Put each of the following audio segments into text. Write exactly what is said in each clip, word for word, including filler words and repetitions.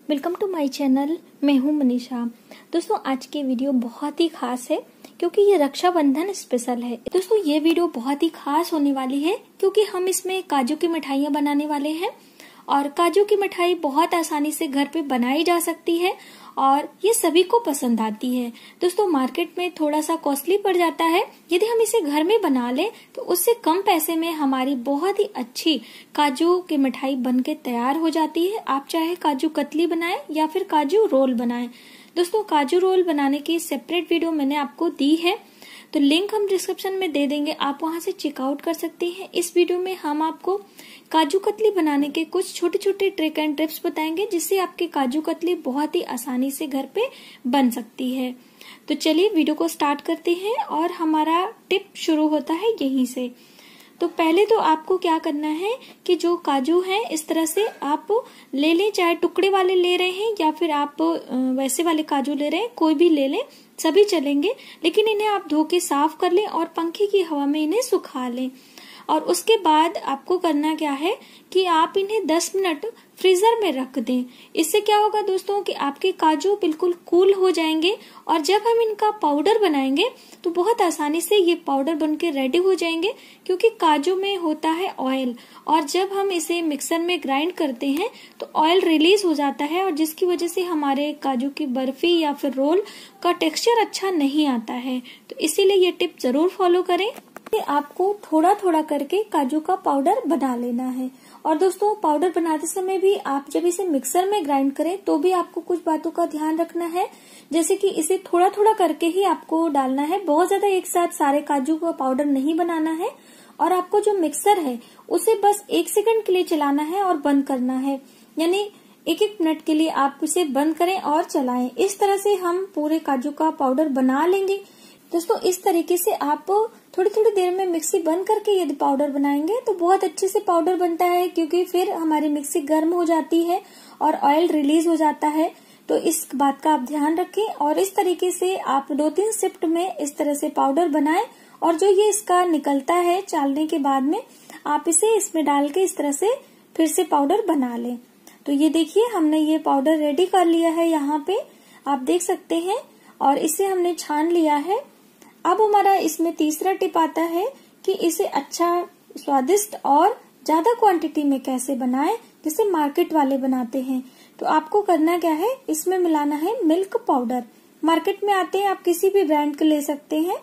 Welcome to my channel. मैं हूं मनीषा। दोस्तों आज की वीडियो बहुत ही खास है क्योंकि ये रक्षाबंधन स्पेशल है। दोस्तों ये वीडियो बहुत ही खास होने वाली है क्योंकि हम इसमें काजू की मिठाइयां बनाने वाले हैं और काजू की मिठाई बहुत आसानी से घर पे बनाई जा सकती है और ये सभी को पसंद आती है। दोस्तों मार्केट में थोड़ा सा कॉस्टली पड़ जाता है, यदि हम इसे घर में बना लें तो उससे कम पैसे में हमारी बहुत ही अच्छी काजू की मिठाई बनके तैयार हो जाती है। आप चाहे काजू कतली बनाएं या फिर काजू रोल बनाएं। दोस्तों काजू रोल बनाने की सेपरेट वीडियो मैंने आपको दी है, तो लिंक हम डिस्क्रिप्शन में दे देंगे, आप वहां से चेकआउट कर सकते हैं। इस वीडियो में हम आपको काजू कतली बनाने के कुछ छोटे छोटे ट्रिक एंड टिप्स बताएंगे जिससे आपकी काजू कतली बहुत ही आसानी से घर पे बन सकती है। तो चलिए वीडियो को स्टार्ट करते हैं और हमारा टिप शुरू होता है यहीं से। तो पहले तो आपको क्या करना है कि जो काजू हैं इस तरह से आप ले लें, चाहे टुकड़े वाले ले रहे हैं या फिर आप वैसे वाले काजू ले रहे हैं, कोई भी ले लें, सभी चलेंगे। लेकिन इन्हें आप धो के साफ कर लें और पंखे की हवा में इन्हें सुखा लें। और उसके बाद आपको करना क्या है कि आप इन्हें दस मिनट फ्रीजर में रख दें। इससे क्या होगा दोस्तों कि आपके काजू बिल्कुल कूल हो जाएंगे और जब हम इनका पाउडर बनाएंगे तो बहुत आसानी से ये पाउडर बनके रेडी हो जाएंगे, क्योंकि काजू में होता है ऑयल और जब हम इसे मिक्सर में ग्राइंड करते हैं तो ऑयल रिलीज हो जाता है और जिसकी वजह से हमारे काजू की बर्फी या फिर रोल का टेक्सचर अच्छा नहीं आता है। तो इसीलिए ये टिप जरूर फॉलो करें। आपको थोड़ा थोड़ा करके काजू का पाउडर बना लेना है। और दोस्तों पाउडर बनाते समय भी आप जब इसे मिक्सर में ग्राइंड करें तो भी आपको कुछ बातों का ध्यान रखना है, जैसे कि इसे थोड़ा थोड़ा करके ही आपको डालना है। बहुत ज्यादा एक साथ सारे काजू का पाउडर नहीं बनाना है। और आपको जो मिक्सर है उसे बस एक सेकंड के लिए चलाना है और बंद करना है, यानी एक एक मिनट के लिए आप इसे बंद करें और चलाएं। इस तरह से हम पूरे काजू का पाउडर बना लेंगे। दोस्तों इस तरीके से आप थोड़ी थोड़ी देर में मिक्सी बंद करके यदि पाउडर बनाएंगे तो बहुत अच्छे से पाउडर बनता है, क्योंकि फिर हमारी मिक्सी गर्म हो जाती है और ऑयल रिलीज हो जाता है। तो इस बात का आप ध्यान रखें और इस तरीके से आप दो तीन शिफ्ट में इस तरह से पाउडर बनाएं और जो ये इसका निकलता है चालने के बाद में आप इसे इसमें डाल के इस तरह से फिर से पाउडर बना लें। तो ये देखिए हमने ये पाउडर रेडी कर लिया है, यहाँ पे आप देख सकते हैं, और इसे हमने छान लिया है। अब हमारा इसमें तीसरा टिप आता है कि इसे अच्छा स्वादिष्ट और ज्यादा क्वांटिटी में कैसे बनाएं, जैसे मार्केट वाले बनाते हैं। तो आपको करना क्या है, इसमें मिलाना है मिल्क पाउडर। मार्केट में आते हैं, आप किसी भी ब्रांड के ले सकते हैं।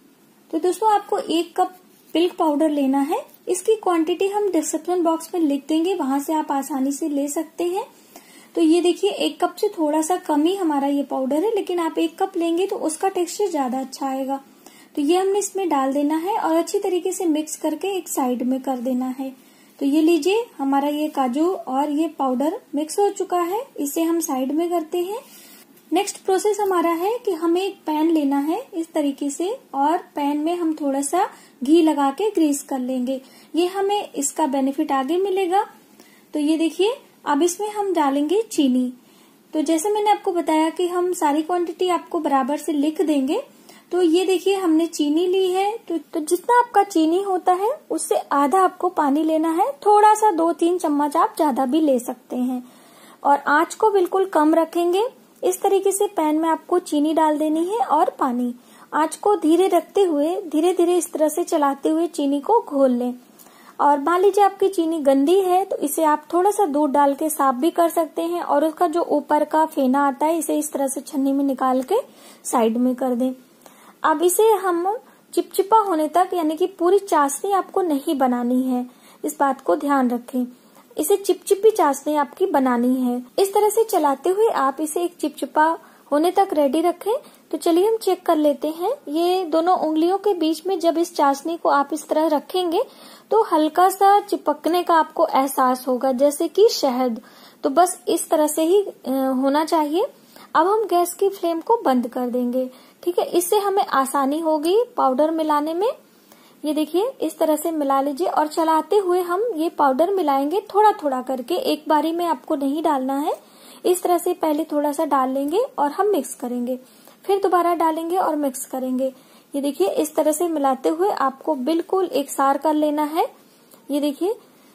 तो दोस्तों आपको एक कप मिल्क पाउडर लेना है। इसकी क्वांटिटी हम डिस्क्रिप्शन बॉक्स में लिख देंगे, वहां से आप आसानी से ले सकते हैं। तो ये देखिए एक कप से थोड़ा सा कम ही हमारा ये पाउडर है, लेकिन आप एक कप लेंगे तो उसका टेक्सचर ज्यादा अच्छा आएगा। तो ये हमने इसमें डाल देना है और अच्छी तरीके से मिक्स करके एक साइड में कर देना है। तो ये लीजिए हमारा ये काजू और ये पाउडर मिक्स हो चुका है, इसे हम साइड में करते हैं। नेक्स्ट प्रोसेस हमारा है कि हमें एक पैन लेना है इस तरीके से और पैन में हम थोड़ा सा घी लगा के ग्रीस कर लेंगे। ये हमें इसका बेनिफिट आगे मिलेगा। तो ये देखिए अब इसमें हम डालेंगे चीनी। तो जैसे मैंने आपको बताया कि हम सारी क्वांटिटी आपको बराबर से लिख देंगे। तो ये देखिए हमने चीनी ली है, तो, तो जितना आपका चीनी होता है उससे आधा आपको पानी लेना है। थोड़ा सा दो तीन चम्मच आप ज्यादा भी ले सकते हैं और आंच को बिल्कुल कम रखेंगे। इस तरीके से पैन में आपको चीनी डाल देनी है और पानी। आंच को धीरे रखते हुए धीरे धीरे इस तरह से चलाते हुए चीनी को घोल लें। और मान लीजिए आपकी चीनी गंदी है तो इसे आप थोड़ा सा दूध डाल के साफ भी कर सकते हैं और उसका जो ऊपर का फेना आता है इसे इस तरह से छन्नी में निकाल के साइड में कर दें। अब इसे हम चिपचिपा होने तक, यानी कि पूरी चाशनी आपको नहीं बनानी है, इस बात को ध्यान रखें। इसे चिपचिपी चाशनी आपकी बनानी है। इस तरह से चलाते हुए आप इसे एक चिपचिपा होने तक रेडी रखें। तो चलिए हम चेक कर लेते हैं। ये दोनों उंगलियों के बीच में जब इस चाशनी को आप इस तरह रखेंगे तो हल्का सा चिपकने का आपको एहसास होगा, जैसे कि शहद। तो बस इस तरह से ही होना चाहिए। अब हम गैस की फ्लेम को बंद कर देंगे, ठीक है। इससे हमें आसानी होगी पाउडर मिलाने में। ये देखिए इस तरह से मिला लीजिए और चलाते हुए हम ये पाउडर मिलाएंगे थोड़ा थोड़ा करके, एक बारी में आपको नहीं डालना है। इस तरह से पहले थोड़ा सा डाल लेंगे और हम मिक्स करेंगे, फिर दोबारा डालेंगे और मिक्स करेंगे। ये देखिए इस तरह से मिलाते हुए आपको बिल्कुल एक सार कर लेना है। ये देखिए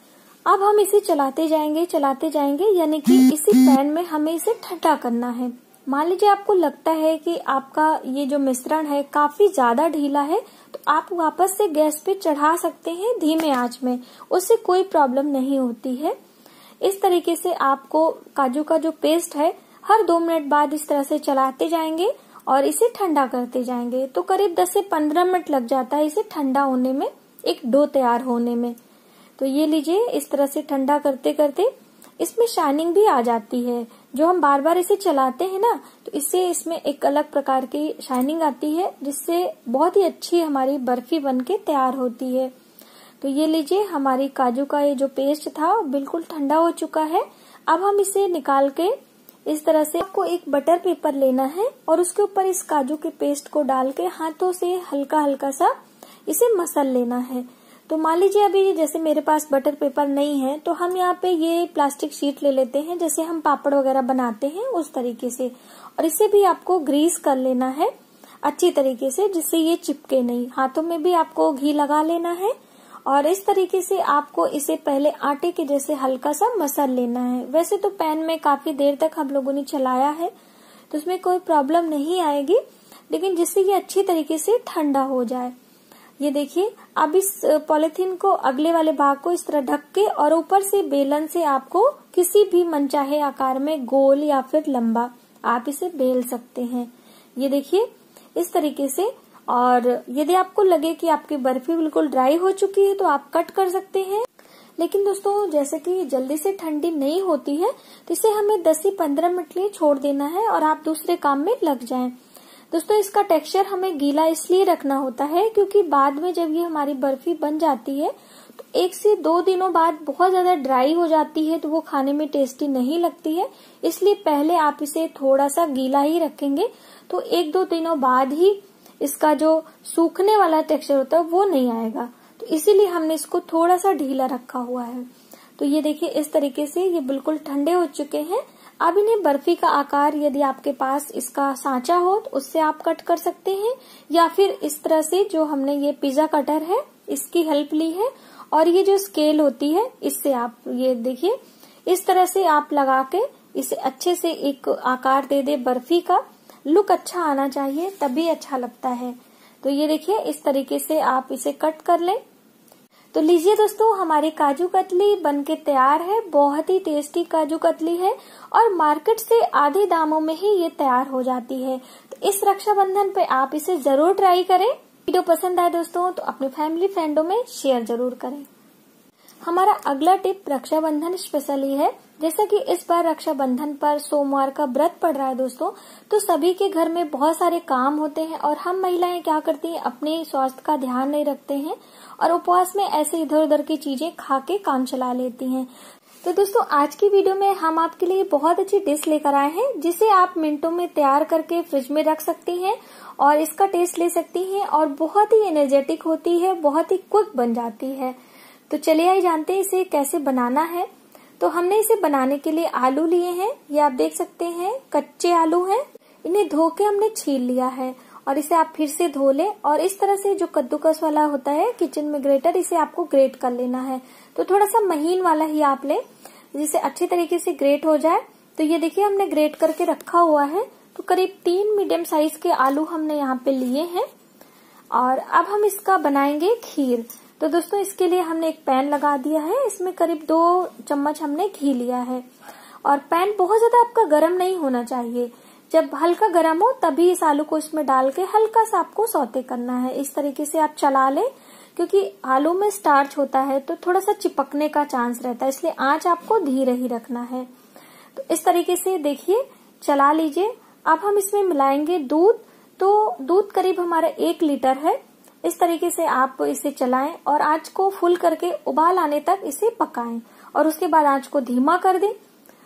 अब हम इसे चलाते जाएंगे चलाते जाएंगे यानी कि इसी पैन में हमें इसे ठंडा करना है। मान लीजिए आपको लगता है कि आपका ये जो मिश्रण है काफी ज्यादा ढीला है, तो आप वापस से गैस पे चढ़ा सकते हैं धीमे आंच में, उससे कोई प्रॉब्लम नहीं होती है। इस तरीके से आपको काजू का जो पेस्ट है हर दो मिनट बाद इस तरह से चलाते जाएंगे और इसे ठंडा करते जाएंगे। तो करीब दस से पंद्रह मिनट लग जाता है इसे ठंडा होने में, एक डो तैयार होने में। तो ये लीजिए, इस तरह से ठंडा करते करते इसमें शाइनिंग भी आ जाती है। जो हम बार बार इसे चलाते हैं ना, तो इससे इसमें एक अलग प्रकार की शाइनिंग आती है, जिससे बहुत ही अच्छी हमारी बर्फी बनके तैयार होती है। तो ये लीजिए, हमारी काजू का ये जो पेस्ट था बिल्कुल ठंडा हो चुका है। अब हम इसे निकाल के इस तरह से आपको एक बटर पेपर लेना है और उसके ऊपर इस काजू के पेस्ट को डाल के हाथों से हल्का हल्का सा इसे मसल लेना है। तो मान लीजिए अभी जैसे मेरे पास बटर पेपर नहीं है, तो हम यहाँ पे ये प्लास्टिक शीट ले लेते हैं, जैसे हम पापड़ वगैरह बनाते हैं उस तरीके से, और इसे भी आपको ग्रीस कर लेना है अच्छी तरीके से, जिससे ये चिपके नहीं। हाथों में भी आपको घी लगा लेना है और इस तरीके से आपको इसे पहले आटे के जैसे हल्का सा मसल लेना है। वैसे तो पैन में काफी देर तक हम लोगों ने चलाया है, तो उसमें कोई प्रॉब्लम नहीं आएगी, लेकिन जिससे ये अच्छी तरीके से ठंडा हो जाए। ये देखिए, अब इस पॉलिथीन को अगले वाले भाग को इस तरह ढक के और ऊपर से बेलन से आपको किसी भी मनचाहे आकार में गोल या फिर लंबा आप इसे बेल सकते हैं। ये देखिए इस तरीके से। और यदि आपको लगे कि आपकी बर्फी बिल्कुल ड्राई हो चुकी है तो आप कट कर सकते हैं। लेकिन दोस्तों, जैसे कि जल्दी से ठंडी नहीं होती है, तो इसे हमें दस से पंद्रह मिनट लिए छोड़ देना है और आप दूसरे काम में लग जाएं। दोस्तों, इसका टेक्सचर हमें गीला इसलिए रखना होता है क्योंकि बाद में जब ये हमारी बर्फी बन जाती है तो एक से दो दिनों बाद बहुत ज्यादा ड्राई हो जाती है, तो वो खाने में टेस्टी नहीं लगती है। इसलिए पहले आप इसे थोड़ा सा गीला ही रखेंगे, तो एक दो दिनों बाद ही इसका जो सूखने वाला टेक्सचर होता है वो नहीं आएगा। तो इसीलिए हमने इसको थोड़ा सा ढीला रखा हुआ है। तो ये देखिए, इस तरीके से ये बिल्कुल ठंडे हो चुके हैं। अब इन्हें बर्फी का आकार, यदि आपके पास इसका सांचा हो तो उससे आप कट कर सकते हैं, या फिर इस तरह से जो हमने ये पिज्जा कटर है इसकी हेल्प ली है, और ये जो स्केल होती है इससे आप ये देखिए इस तरह से आप लगा के इसे अच्छे से एक आकार दे दे। बर्फी का लुक अच्छा आना चाहिए, तभी अच्छा लगता है। तो ये देखिए, इस तरीके से आप इसे कट कर लें। तो लीजिए दोस्तों, हमारी काजू कतली बनके तैयार है। बहुत ही टेस्टी काजू कतली है और मार्केट से आधे दामों में ही ये तैयार हो जाती है। तो इस रक्षाबंधन पे आप इसे जरूर ट्राई करें। वीडियो पसंद आए दोस्तों तो अपने फैमिली फ्रेंडों में शेयर जरूर करें। हमारा अगला टिप रक्षाबंधन स्पेशल ही है। जैसा कि इस बार रक्षाबंधन पर सोमवार का व्रत पड़ रहा है दोस्तों, तो सभी के घर में बहुत सारे काम होते हैं और हम महिलाएं क्या करती हैं, अपने स्वास्थ्य का ध्यान नहीं रखते हैं और उपवास में ऐसे इधर उधर की चीजें खा के काम चला लेती हैं। तो दोस्तों, आज की वीडियो में हम आपके लिए बहुत अच्छी डिश लेकर आए हैं, जिसे आप मिनटों में तैयार करके फ्रिज में रख सकती हैं और इसका टेस्ट ले सकती हैं और बहुत ही एनर्जेटिक होती है, बहुत ही क्विक बन जाती है। तो चलिए आइए जानते हैं इसे कैसे बनाना है। तो हमने इसे बनाने के लिए आलू लिए हैं, ये आप देख सकते हैं कच्चे आलू हैं। इन्हें धो के हमने छील लिया है और इसे आप फिर से धो लें और इस तरह से जो कद्दूकस वाला होता है किचन में ग्रेटर, इसे आपको ग्रेट कर लेना है। तो थोड़ा सा महीन वाला ही आप लें, जिससे अच्छी तरीके से ग्रेट हो जाए। तो ये देखिए, हमने ग्रेट करके रखा हुआ है। तो करीब तीन मीडियम साइज के आलू हमने यहाँ पे लिए हैं और अब हम इसका बनाएंगे खीर। तो दोस्तों, इसके लिए हमने एक पैन लगा दिया है, इसमें करीब दो चम्मच हमने घी लिया है और पैन बहुत ज्यादा आपका गर्म नहीं होना चाहिए। जब हल्का गर्म हो तभी इस आलू को इसमें डाल के हल्का सा आपको सौते करना है। इस तरीके से आप चला लें, क्योंकि आलू में स्टार्च होता है तो थोड़ा सा चिपकने का चांस रहता है, इसलिए आंच आपको धीरे ही रखना है। तो इस तरीके से देखिए चला लीजिए। अब हम इसमें मिलाएंगे दूध। तो दूध करीब हमारा एक लीटर है। इस तरीके से आप इसे चलाएं और आंच को फुल करके उबाल आने तक इसे पकाएं और उसके बाद आंच को धीमा कर दें।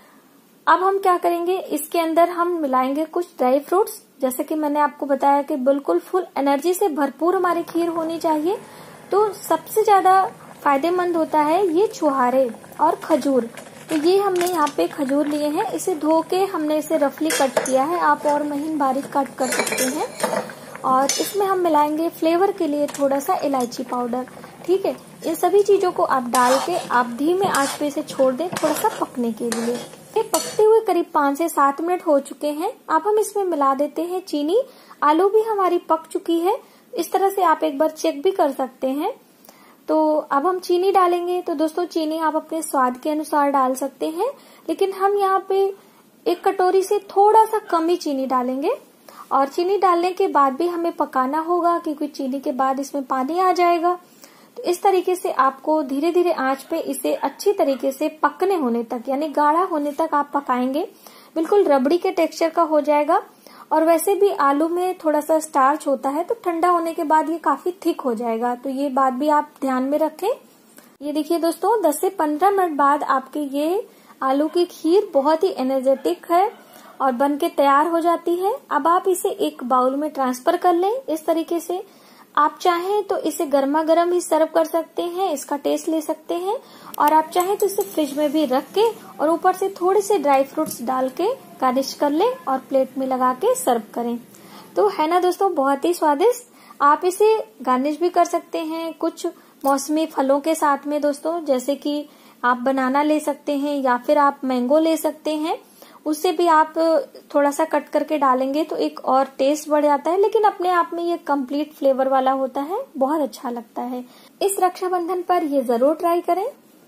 अब हम क्या करेंगे, इसके अंदर हम मिलाएंगे कुछ ड्राई फ्रूट्स। जैसे कि मैंने आपको बताया कि बिल्कुल फुल एनर्जी से भरपूर हमारी खीर होनी चाहिए। तो सबसे ज्यादा फायदेमंद होता है ये छुहारे और खजूर। तो ये हमने यहाँ पे खजूर लिए हैं, इसे धो के हमने इसे रफली कट किया है। आप और महीन बारीक कट कर सकते हैं। और इसमें हम मिलाएंगे फ्लेवर के लिए थोड़ा सा इलायची पाउडर। ठीक है। इन सभी चीजों को आप डाल के आप धीमे आंच पे इसे छोड़ दें थोड़ा सा पकने के लिए। ये पकते हुए करीब पाँच से सात मिनट हो चुके हैं। अब हम इसमें मिला देते हैं चीनी। आलू भी हमारी पक चुकी है, इस तरह से आप एक बार चेक भी कर सकते हैं। तो अब हम चीनी डालेंगे। तो दोस्तों चीनी आप अपने स्वाद के अनुसार डाल सकते हैं, लेकिन हम यहाँ पे एक कटोरी से थोड़ा सा कम ही चीनी डालेंगे। और चीनी डालने के बाद भी हमें पकाना होगा, क्योंकि चीनी के बाद इसमें पानी आ जाएगा। तो इस तरीके से आपको धीरे धीरे आंच पे इसे अच्छी तरीके से पकने होने तक, यानी गाढ़ा होने तक आप पकाएंगे। बिल्कुल रबड़ी के टेक्सचर का हो जाएगा। और वैसे भी आलू में थोड़ा सा स्टार्च होता है, तो ठंडा होने के बाद ये काफी थिक हो जाएगा। तो ये बात भी आप ध्यान में रखें। ये देखिए दोस्तों, दस से पंद्रह मिनट बाद आपके ये आलू की खीर बहुत ही एनर्जेटिक है और बन के तैयार हो जाती है। अब आप इसे एक बाउल में ट्रांसफर कर लें। इस तरीके से आप चाहें तो इसे गर्मा गर्म ही सर्व कर सकते हैं, इसका टेस्ट ले सकते हैं। और आप चाहें तो इसे फ्रिज में भी रख के और ऊपर से थोड़े से ड्राई फ्रूट्स डाल के गार्निश कर लें और प्लेट में लगा के सर्व करें। तो है ना दोस्तों, बहुत ही स्वादिष्ट। आप इसे गार्निश भी कर सकते हैं कुछ मौसमी फलों के साथ में दोस्तों, जैसे कि आप बनाना ले सकते हैं या फिर आप मैंगो ले सकते हैं। उससे भी आप थोड़ा सा कट करके डालेंगे तो एक और टेस्ट बढ़ जाता है, लेकिन अपने आप में ये कंप्लीट फ्लेवर वाला होता है, बहुत अच्छा लगता है। इस रक्षाबंधन पर ये जरूर ट्राई करें।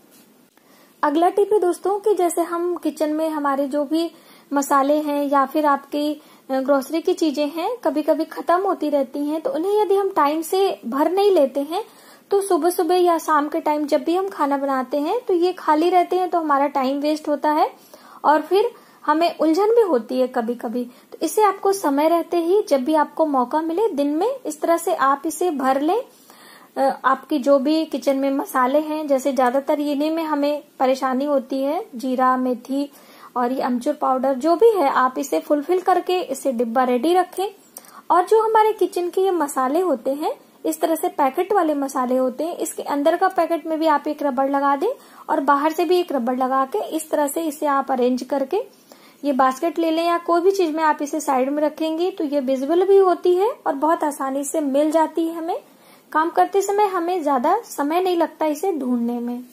अगला टिप है दोस्तों कि जैसे हम किचन में हमारे जो भी मसाले हैं या फिर आपकी ग्रोसरी की चीजें हैं कभी कभी खत्म होती रहती हैं, तो उन्हें यदि हम टाइम से भर नहीं लेते हैं तो सुबह सुबह या शाम के टाइम जब भी हम खाना बनाते हैं तो ये खाली रहते हैं, तो हमारा टाइम वेस्ट होता है और फिर हमें उलझन भी होती है कभी कभी। तो इसे आपको समय रहते ही जब भी आपको मौका मिले दिन में इस तरह से आप इसे भर लें। आपकी जो भी किचन में मसाले हैं, जैसे ज्यादातर इन्हीं में हमें परेशानी होती है, जीरा, मेथी और ये अमचूर पाउडर जो भी है, आप इसे फुलफिल करके इसे डिब्बा रेडी रखें। और जो हमारे किचन के ये मसाले होते हैं, इस तरह से पैकेट वाले मसाले होते हैं, इसके अंदर का पैकेट में भी आप एक रबड़ लगा दें और बाहर से भी एक रबड़ लगा के इस तरह से इसे आप अरेंज करके ये बास्केट ले लें या कोई भी चीज में आप इसे साइड में रखेंगे तो ये विजिबल भी होती है और बहुत आसानी से मिल जाती है। हमें काम करते समय हमें ज्यादा समय नहीं लगता इसे ढूंढने में।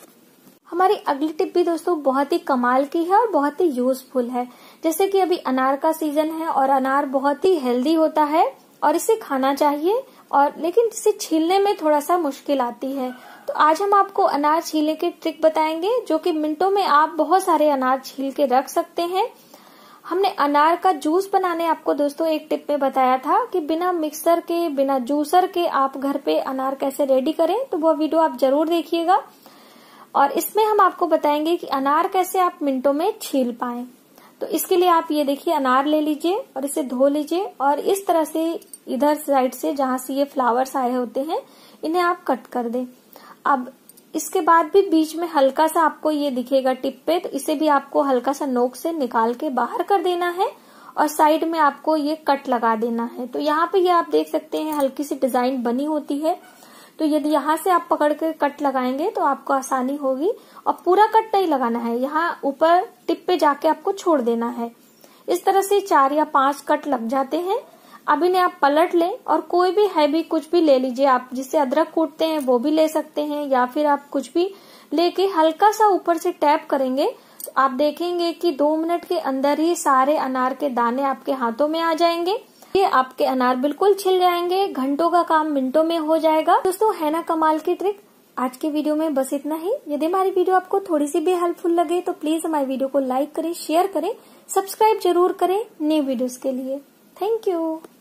हमारी अगली टिप भी दोस्तों बहुत ही कमाल की है और बहुत ही यूजफुल है। जैसे कि अभी अनार का सीजन है और अनार बहुत ही हेल्दी होता है और इसे खाना चाहिए, और लेकिन इसे छीलने में थोड़ा सा मुश्किल आती है। तो आज हम आपको अनार छीलने की ट्रिक बताएंगे, जो कि मिनटों में आप बहुत सारे अनार छील के रख सकते हैं। हमने अनार का जूस बनाने आपको दोस्तों एक टिप में बताया था कि बिना मिक्सर के, बिना जूसर के आप घर पे अनार कैसे रेडी करें, तो वो वीडियो आप जरूर देखिएगा। और इसमें हम आपको बताएंगे कि अनार कैसे आप मिनटों में छील पाएं। तो इसके लिए आप ये देखिए, अनार ले लीजिए और इसे धो लीजिए और इस तरह से इधर साइड से जहां से ये फ्लावर्स आए होते हैं इन्हें आप कट कर दें। अब इसके बाद भी बीच में हल्का सा आपको ये दिखेगा टिप पे, तो इसे भी आपको हल्का सा नोक से निकाल के बाहर कर देना है और साइड में आपको ये कट लगा देना है। तो यहाँ पे ये आप देख सकते हैं हल्की सी डिजाइन बनी होती है, तो यदि यहाँ से आप पकड़ के कट लगाएंगे तो आपको आसानी होगी। और पूरा कट नहीं लगाना है, यहाँ ऊपर टिप पे जाके आपको छोड़ देना है। इस तरह से चार या पांच कट लग जाते हैं। अब इन्हें आप पलट लें और कोई भी हैवी कुछ भी ले लीजिए, आप जिससे अदरक कूटते हैं वो भी ले सकते हैं, या फिर आप कुछ भी लेके हल्का सा ऊपर से टैप करेंगे तो आप देखेंगे कि दो मिनट के अंदर ही सारे अनार के दाने आपके हाथों में आ जाएंगे। ये आपके अनार बिल्कुल छिल जाएंगे, घंटों का काम मिनटों में हो जाएगा। दोस्तों है ना कमाल की ट्रिक। आज के वीडियो में बस इतना ही। यदि हमारी वीडियो आपको थोड़ी सी भी हेल्पफुल लगे तो प्लीज हमारी वीडियो को लाइक करें, शेयर करें, सब्सक्राइब जरूर करें न्यू वीडियोस के लिए। Thank you.